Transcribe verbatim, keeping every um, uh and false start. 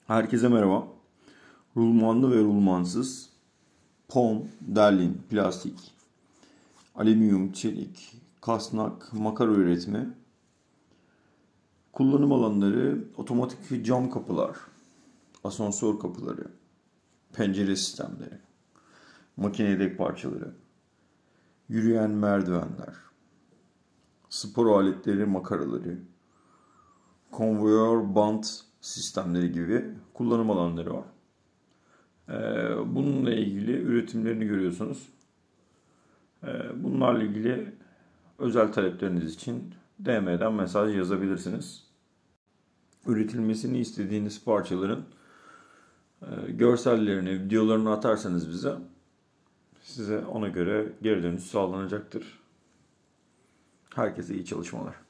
Herkese merhaba. Rulmanlı ve rulmansız pon, derlin, plastik, alüminyum, çelik, kasnak, makara üretimi, kullanım alanları, otomatik cam kapılar, asansör kapıları, pencere sistemleri, makine yedek parçaları, yürüyen merdivenler, spor aletleri, makaraları, konvoyör bant sistemleri gibi kullanım alanları var. Bununla ilgili üretimlerini görüyorsunuz. Bunlarla ilgili özel talepleriniz için D M'den mesaj yazabilirsiniz. Üretilmesini istediğiniz parçaların görsellerini, videolarını atarsanız bize, size ona göre geri dönüş sağlanacaktır. Herkese iyi çalışmalar.